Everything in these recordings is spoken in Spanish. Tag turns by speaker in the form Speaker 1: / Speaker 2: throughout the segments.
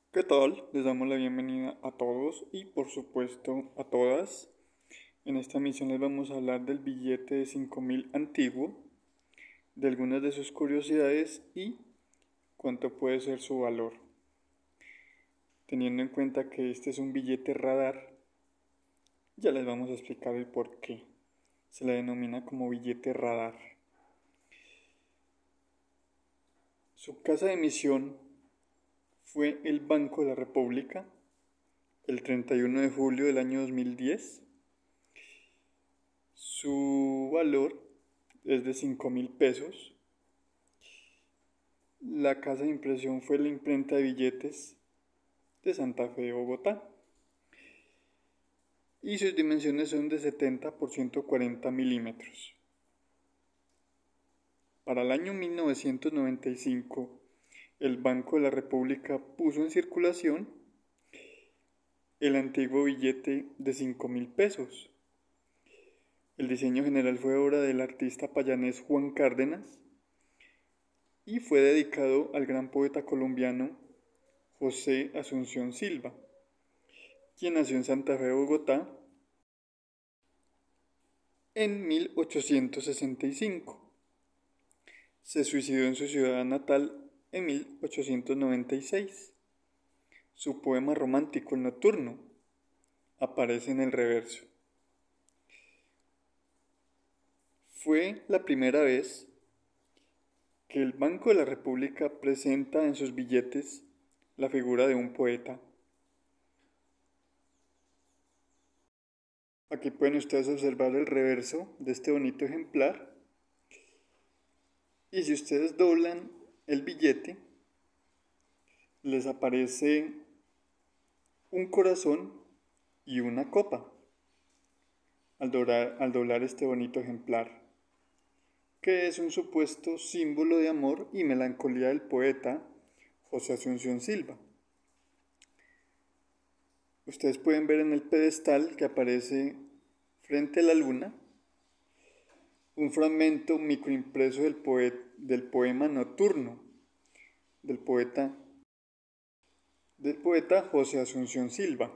Speaker 1: ¿Qué tal? Les damos la bienvenida a todos y por supuesto a todas. En esta misión les vamos a hablar del billete de 5.000 antiguo, de algunas de sus curiosidades y cuánto puede ser su valor. Teniendo en cuenta que este es un billete radar, ya les vamos a explicar el por qué se le denomina como billete radar. Su casa de emisión fue el Banco de la República el 31 de julio del año 2010. Su valor es de 5.000 pesos. La casa de impresión fue la imprenta de billetes de Santa Fe, Bogotá. Y sus dimensiones son de 70 por 140 milímetros. Para el año 1995, el Banco de la República puso en circulación el antiguo billete de 5.000 pesos. El diseño general fue obra del artista payanés Juan Cárdenas y fue dedicado al gran poeta colombiano José Asunción Silva, quien nació en Santa Fe, Bogotá, en 1865. Se suicidó en su ciudad natal en 1896. Su poema romántico El Nocturno aparece en el reverso. Fue la primera vez que el Banco de la República presenta en sus billetes la figura de un poeta. Aquí pueden ustedes observar el reverso de este bonito ejemplar. Y si ustedes doblan el billete, les aparece un corazón y una copa al doblar este bonito ejemplar, que es un supuesto símbolo de amor y melancolía del poeta José Asunción Silva. Ustedes pueden ver en el pedestal que aparece frente a la luna un fragmento microimpreso del poema Nocturno del poeta José Asunción Silva,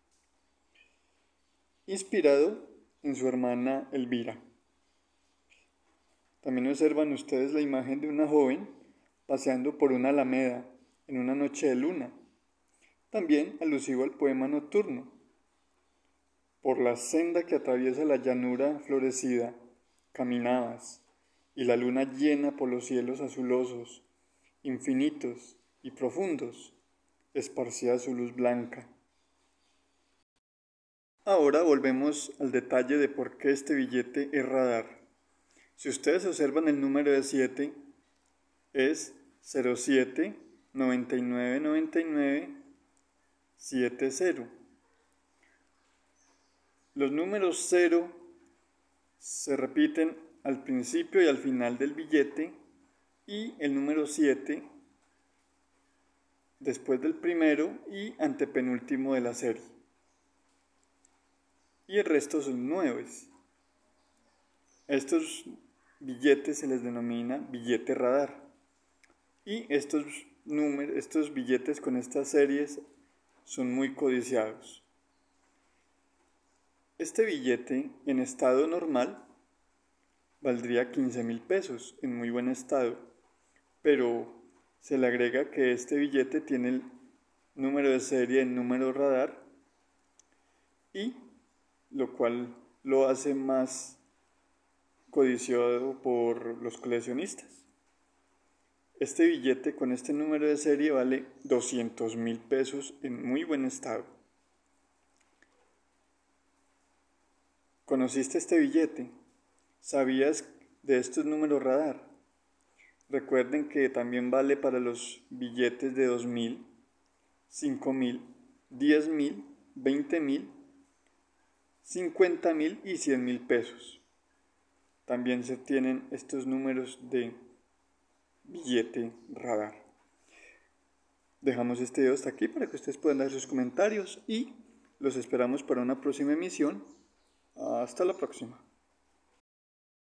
Speaker 1: inspirado en su hermana Elvira. También observan ustedes la imagen de una joven paseando por una alameda en una noche de luna, también alusivo al poema Nocturno. Por la senda que atraviesa la llanura florecida, caminabas, y la luna llena por los cielos azulosos, infinitos y profundos, esparcía su luz blanca. Ahora volvemos al detalle de por qué este billete es radar. Si ustedes observan el número de 7, es 07 99 99 70. Los números 0 se repiten al principio y al final del billete y el número 7 después del primero y antepenúltimo de la serie. Y el resto son 9. Estos billetes se les denomina billete radar. Y estos billetes con estas series son muy codiciados. Este billete en estado normal valdría 15.000 pesos en muy buen estado, pero se le agrega que este billete tiene el número de serie en número radar y lo cual lo hace más codiciado por los coleccionistas. Este billete con este número de serie vale 200.000 pesos en muy buen estado. ¿Conociste este billete? ¿Sabías de estos números radar? Recuerden que también vale para los billetes de 2.000, 5.000, 10.000, 20.000, 50.000 y 100.000 pesos. También se tienen estos números de billete radar. Dejamos este video hasta aquí para que ustedes puedan dar sus comentarios y los esperamos para una próxima emisión. Hasta la próxima.